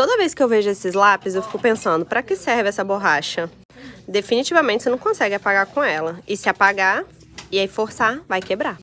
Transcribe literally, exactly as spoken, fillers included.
Toda vez que eu vejo esses lápis, eu fico pensando, pra que serve essa borracha? Definitivamente você não consegue apagar com ela. E se apagar e aí forçar, vai quebrar.